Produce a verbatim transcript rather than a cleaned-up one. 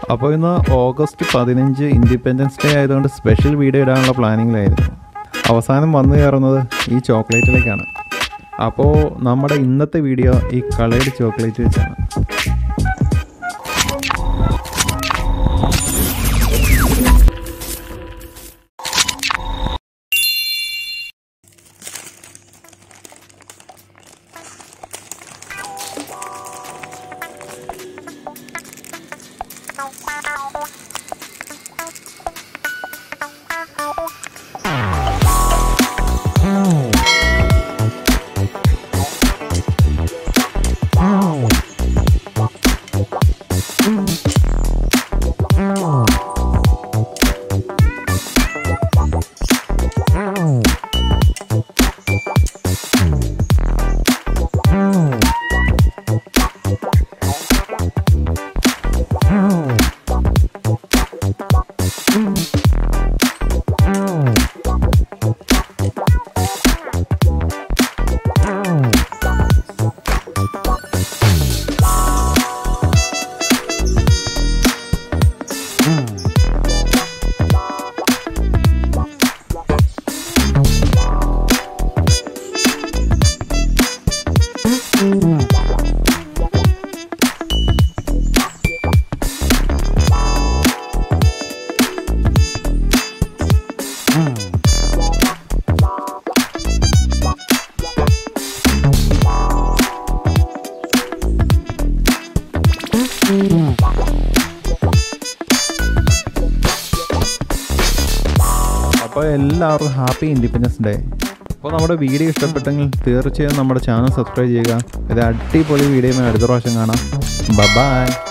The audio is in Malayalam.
അപ്പോൾ ഇന്ന് ഓഗസ്റ്റ് പതിനഞ്ച് ഇൻഡിപെൻഡൻസ് ഡേ ആയതുകൊണ്ട് സ്പെഷ്യൽ വീഡിയോ ഇടാനുള്ള പ്ലാനിങ്ങിലായിരുന്നു. അവസാനം വന്നു കയറുന്നത് ഈ ചോക്ലേറ്റിലേക്കാണ്. അപ്പോൾ നമ്മുടെ ഇന്നത്തെ വീഡിയോ ഈ കളേർഡ് ചോക്ലേറ്റ് വെച്ചാണ്. അപ്പോൾ എല്ലാവർക്കും ഹാപ്പി ഇൻഡിപെൻഡൻസ് ഡേ. അപ്പോൾ നമ്മുടെ വീഡിയോ ഇഷ്ടപ്പെട്ടെങ്കിൽ തീർച്ചയായും നമ്മുടെ ചാനൽ സബ്സ്ക്രൈബ് ചെയ്യുക. ഇത് അടിപൊളി വീഡിയോയുമായി അടുത്ത പ്രാവശ്യം കാണാം. ബൈ.